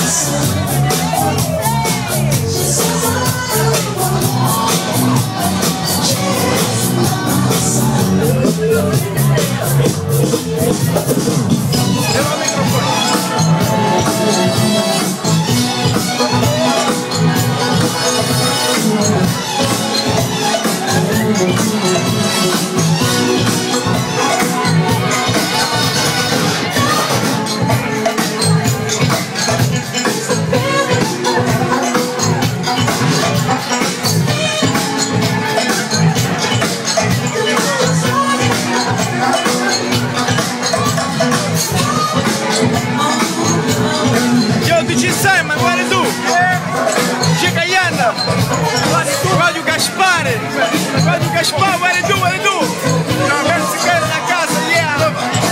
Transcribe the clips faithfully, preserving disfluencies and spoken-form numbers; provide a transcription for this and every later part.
Cláudio Gaspar, Cláudio Gaspar, what it do, what it do? Roberto Siqueira na casa, yeah!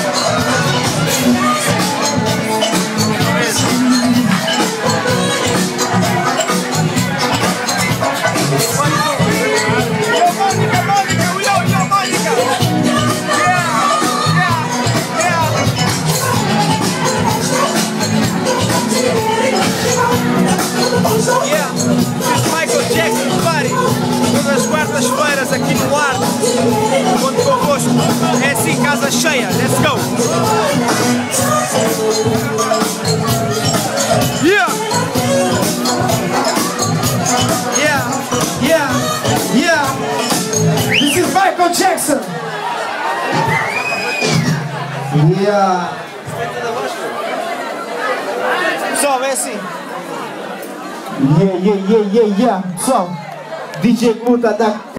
Yo, Mônica, Mônica, yo, yo, Mônica! Yeah, yeah, yeah! Yeah, this is Michael Jackson Party, todas as quartas-feiras aqui no ar, conto convosco, é assim, casa cheia, let's go! Yeah! Yeah, yeah, yeah! This is Michael Jackson! Yeah! Pessoal, é assim! Yeah, yeah, yeah, yeah, yeah. Pessoal, D J Muta da